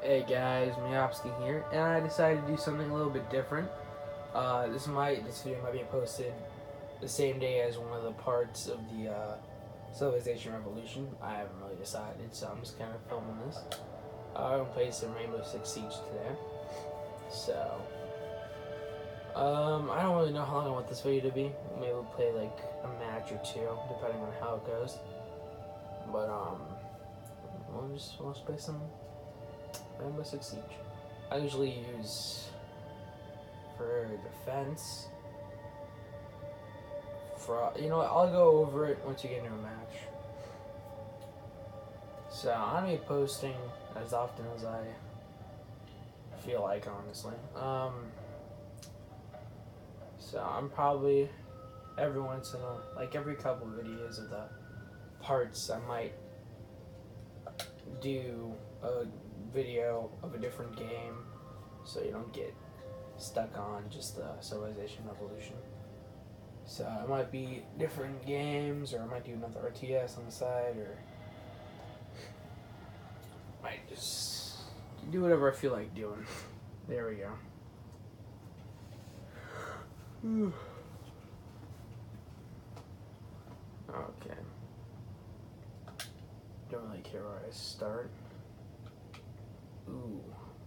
Hey guys, Miopsky here, and I decided to do something a little bit different. This video might be posted the same day as one of the parts of the Civilization Revolution. I haven't really decided, so I'm just kind of filming this. I'm gonna play some Rainbow Six Siege today. So, I don't really know how long I want this video to be. Maybe we'll play like a match or two, depending on how it goes. But we'll just play some Rainbow Six Siege. I usually use for defense. I'll go over it once you get into a match. So I'm gonna be posting as often as I feel like, honestly. So I'm probably every couple of videos of the parts, I might do a video of a different game, so you don't get stuck on just the Civilization Revolution. So it might be different games, or I might do another RTS on the side, or might just do whatever I feel like doing. There we go. Okay. Don't really care where I start. Ooh.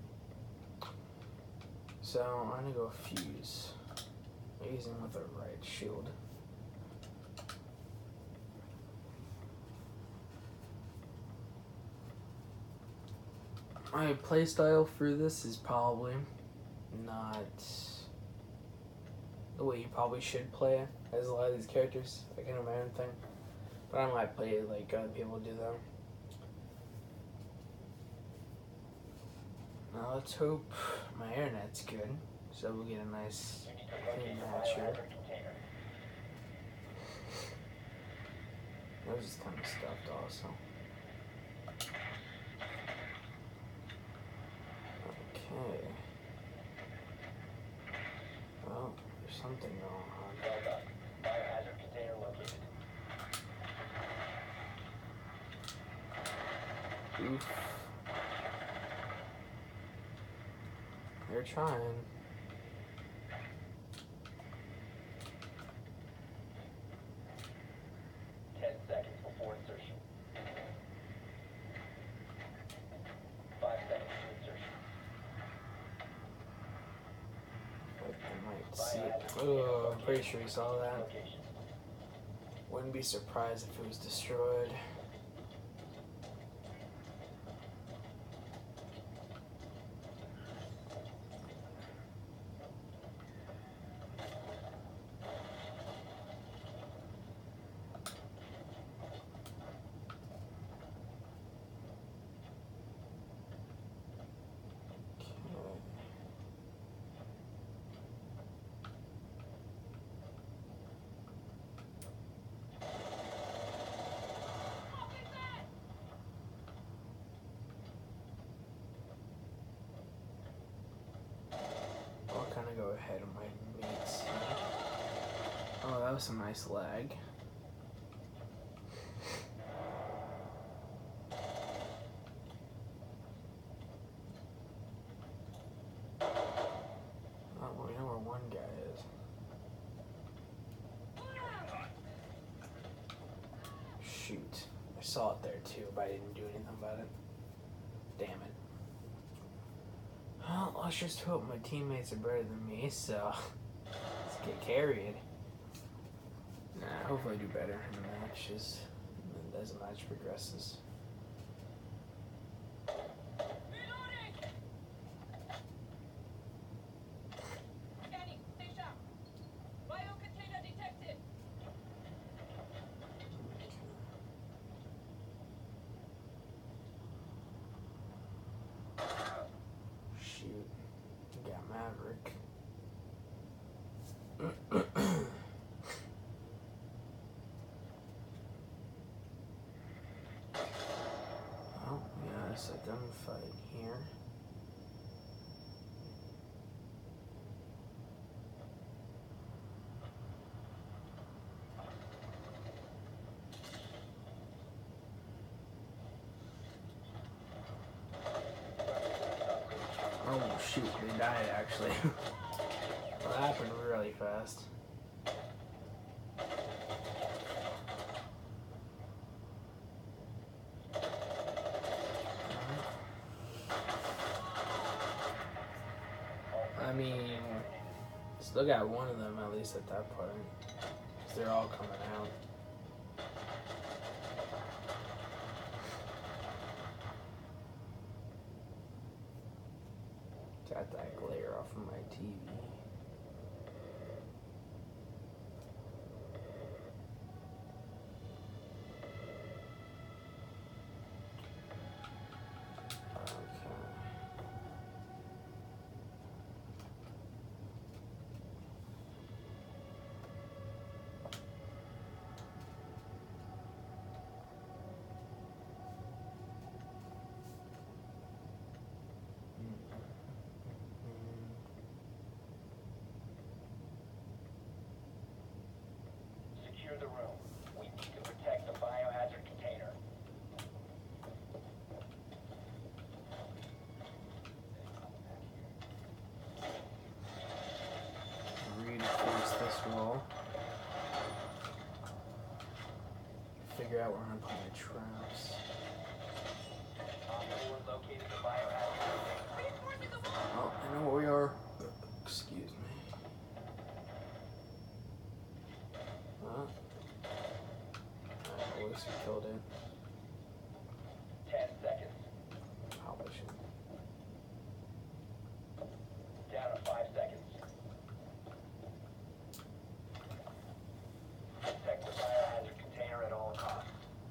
So I'm gonna go fuse. Using with the right shield. My playstyle for this is probably not the way you probably should play as a lot of these characters. I can do my own thing. But I might play it like other people do though. Now let's hope my internet's good, so we'll get a nice clean match here. That was just kind of stuffed also. Okay. Well, there's something going on. Well done. Biohazard container located. Oof. They're trying. Seconds before insertion. 5 seconds to insertion. I might see it. Oh, I'm pretty sure you saw that. Location. Wouldn't be surprised if it was destroyed. I'll kind of go ahead of my mates here. Oh, that was some nice lag. Oh, well, we know where one guy is. Shoot. I saw it there too, but I didn't do anything about it. Damn it. Well, let's just hope my teammates are better than me, so let's get carried. Nah, hopefully I do better in the matches as the match progresses. Scanning. Stay sharp. Bio container detected. Shoot. Got Maverick. Oh, yeah, it's a gunfight here. Oh shoot, they died actually. That happened really fast. I mean, still got one of them at least at that point. 'Cause they're all coming out. Got that glare off of my TV. Secure the room. We need to protect the biohazard container. Reinforce this wall. Figure out where I'm gonna put my traps. Op 4 located the biohazard container. Reinforcing the wall. Oh, I know where we are. Excuse me. Huh? At least we killed it. 10 seconds. Probably should. Down to 5 seconds. Protect the biohazard container at all costs.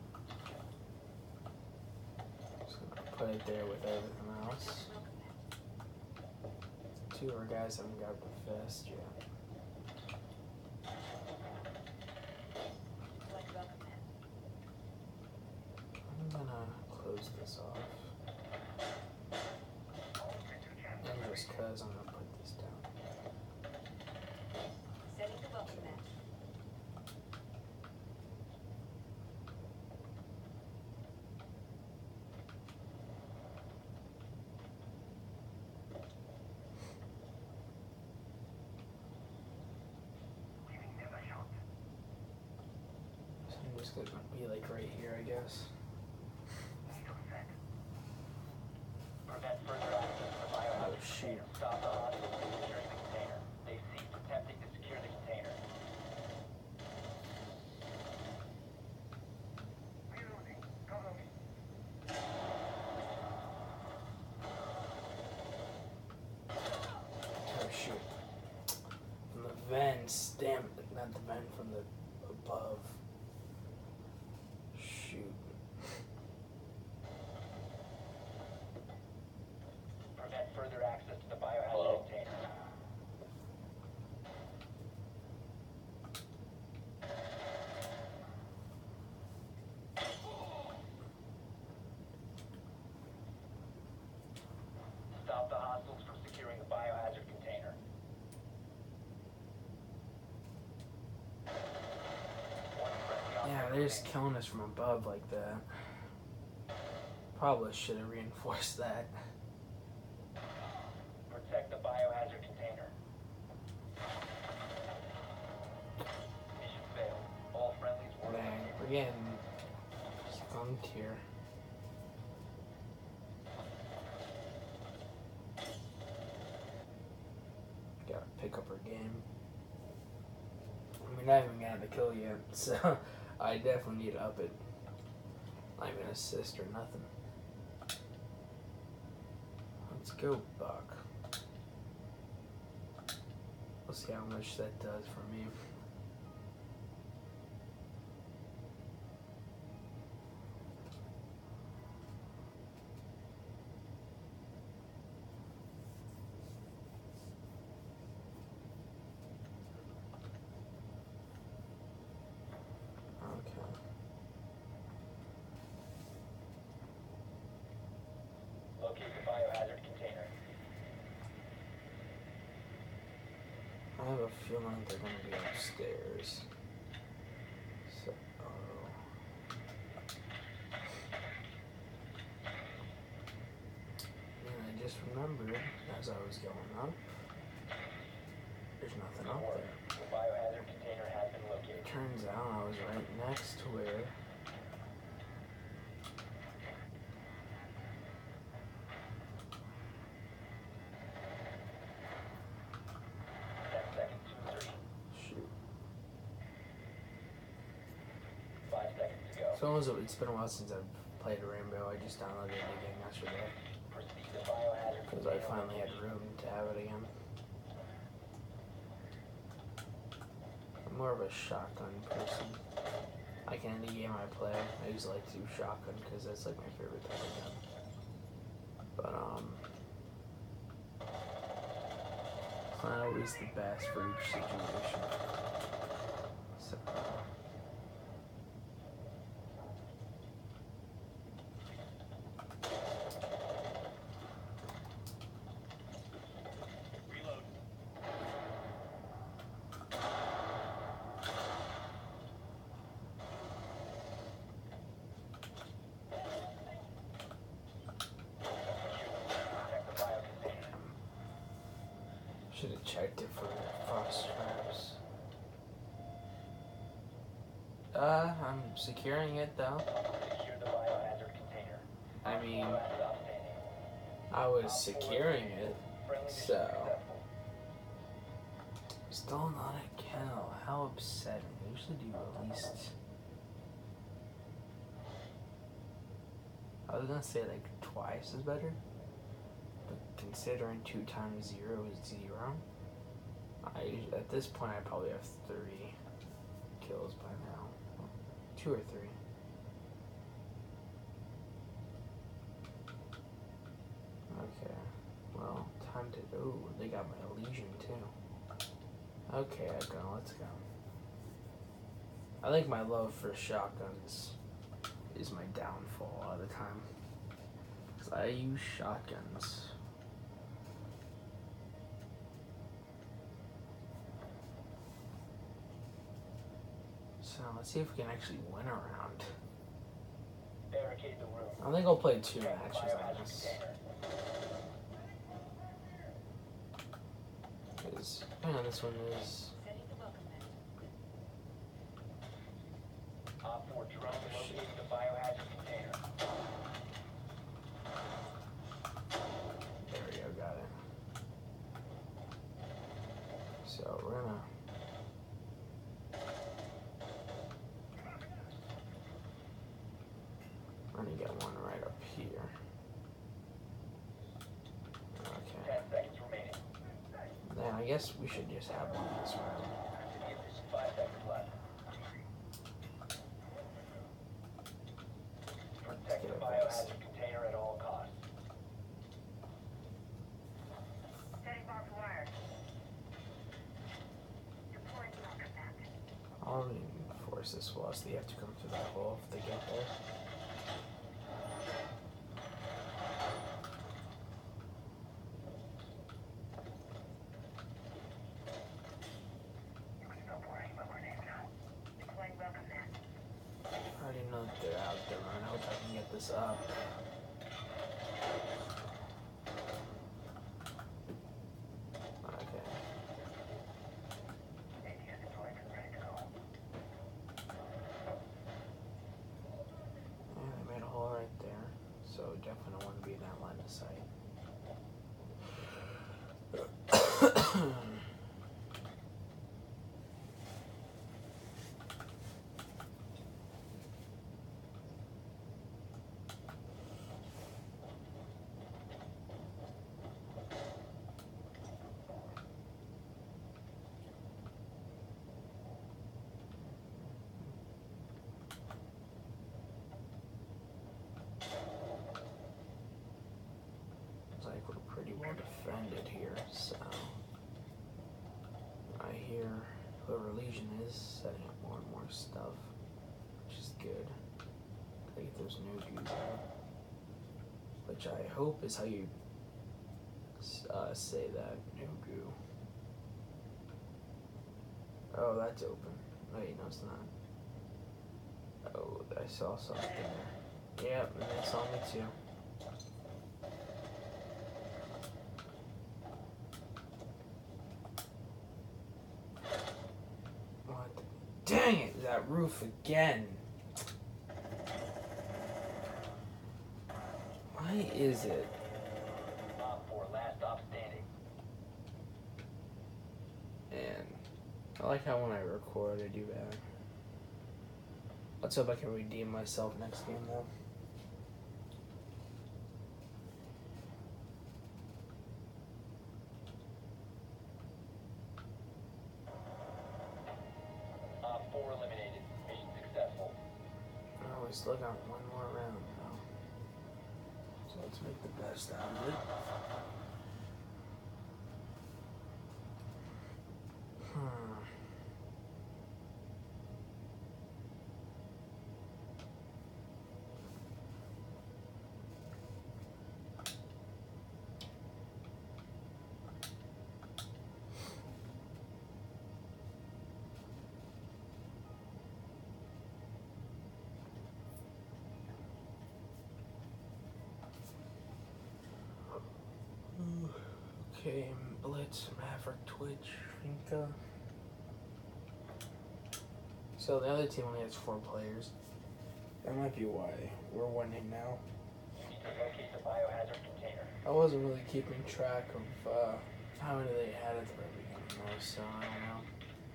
Just gonna put it there with everything else. Two of our guys haven't got the vest yet. I'm gonna close this off. And just cause I'm gonna put this down. Setting the welcome mat. So I'm just gonna be like right here, I guess. Prevent further access to the biohazard Oh, shoot. container. Stop the hostage from securing the container. They ceased attempting to secure the container. Oh shoot. From the vents, damn it, not the vent, from the above. Shoot. Prevent further access to the biohazard Hello? container. Stop the hostiles from securing the biohazard container. One friendly Yeah, operator they're just remaining. killing us from above like that. Probably should have reinforced that. Protect the biohazard container. Mission failed. All friendlies were Dang, eliminated. we're getting skunked here. Gotta pick up our game. I mean, I haven't gotten the kill yet, so I definitely need to up it. Not even assist or nothing. Let's go, Buck. We'll see how much that does for me. Okay. Locate the biohazard container. I have a feeling they're gonna be upstairs. So, man, I just just remembered as I was going up, there's nothing up there. The biohazard container has been located. Turns out I was right next to where 10 seconds to insertion. shoot. 5 seconds to go. It's been a while since I've played Rainbow. I just downloaded it again yesterday Proceed to biohazard because I container finally had location. room to have it again. I'm more of a shotgun person. Like in any game I play, I usually like to do shotgun because that's like my favorite type of gun. But it's not always the best for each situation. So, Reload. Protect the biocontainer. should have checked it for frost traps. I'm securing it though. Secure the biohazard container. I mean, Last stop standing. I was securing it, Friendly mission so successful. still not a kill. How upsetting. I usually do at least. I was gonna say like twice is better, but considering 2 times 0 is 0, at this point I probably have 3 kills by now, 2 or 3. Okay, well, time to. Oh, they got my Elysian too. Okay, let's go. I think my love for shotguns is my downfall all the time. Because I use shotguns. So let's see if we can actually win a round. Barricade the room. I think I'll play 2 Protect the matches on biohazard this. container. Because, this one is. Setting the welcome mat. Op 4 drone located the biohazard container. There we go, got it. So we're gonna. We're gonna get one right up here. Okay. 10 seconds remaining. Then I guess we should just have one this round. 5 seconds left. Protect the biohazard container at all costs. Setting barbed wire. Deploying welcome mat. I'll reinforce this wall so they have to come through that hole if they get there. Stop worrying about grenades now. Deploying welcome mat. I already know that they're out there, man. I hope I can get this up. Okay. ATS deployed and ready to go. Yeah, they made a hole right there. So definitely don't want to be in that line of sight. Looks like we're pretty well defended here, so I hear whoever Legion is setting up more and more stuff, which is good. Gotta get those nukees out, which I hope is how you say that, nugu. Oh, that's open. Wait, no, it's not. Oh, I saw something there. Yep, and they saw me too. that roof again. Why is it? Op 4, last stop standing. And I like how when I record, I do that. Let's hope I can redeem myself next game, though. Op 4 eliminated. Mission successful. Oh, we still got one more round, though. So let's make the best out of it. Okay, Blitz, Maverick, Twitch, Finka. So the other team only has 4 players. That might be why we're winning now. You need to locate the biohazard container. I wasn't really keeping track of how many they had at the very beginning, though, so I don't know.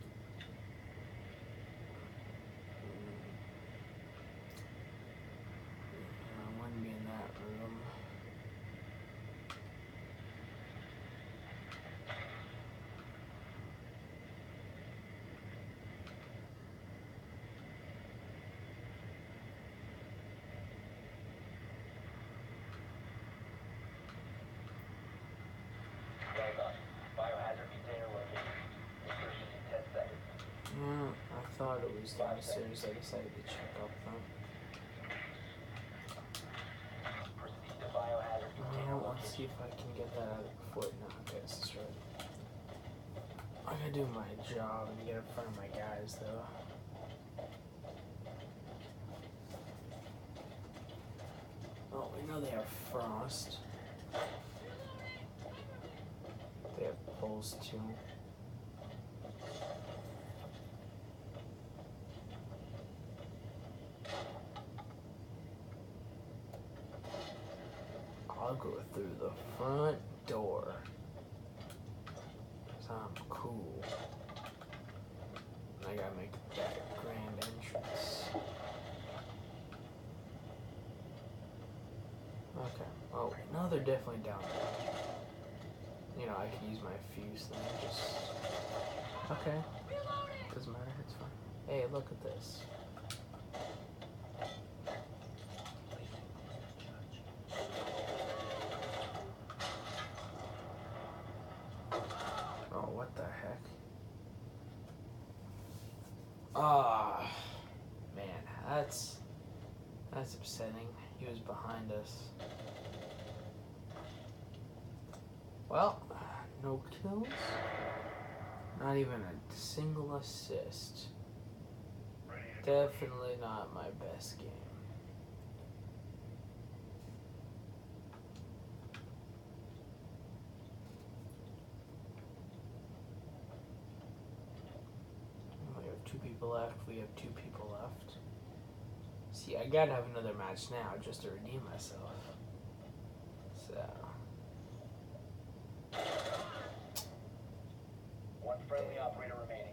I wouldn't be in that room. Well done. Biohazard container located. Insertion in 10 seconds. Yeah, I thought it was downstairs. I decided to check up though. Proceed to biohazard container Well, let's see location. if I can get that out of the foot. No, okay, this is right. I gotta do my job and get in front of my guys though. Oh, we know they have Frost. They have Pulse too. I'll go through the front door. 'Cause I'm cool. I gotta make that grand entrance. Okay. Oh, no, they're definitely down there. You know, I can use my fuse thing. Just. Okay. Doesn't matter. It's fine. Hey, look at this. Oh, what the heck? Ah, man, that's upsetting. He was behind us. Well, no kills. Not even a single assist. Definitely not my best game. We have 2 people left. We have 2 people left. See, I gotta have another match now just to redeem myself. So. One friendly operator remaining.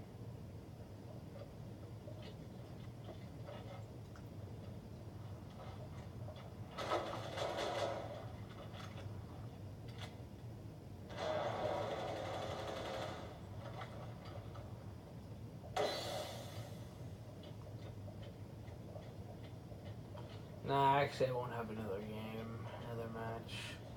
Nah, actually, I won't have another game, another match.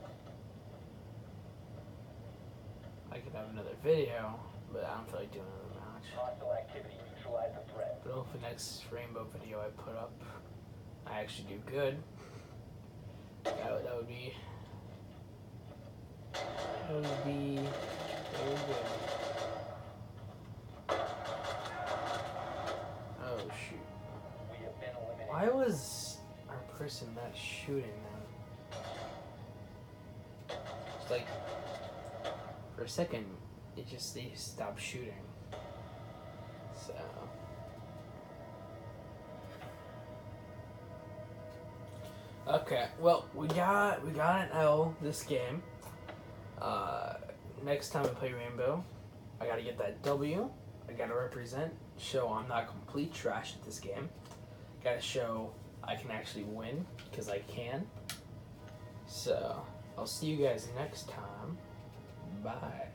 I could have another video, but I don't feel like doing another match. Hostile activity. Neutralize the threat. But hopefully, next Rainbow video I put up, I actually do good. That would be very good. Oh shoot! We have been eliminated. Why was our person not shooting them? It's like for a second, they stopped shooting. So Okay, well, we got an L this game. Next time we play Rainbow, I gotta get that W. I gotta represent, show I'm not complete trash at this game. Gotta show I can actually win, because I can. So, I'll see you guys next time. Bye.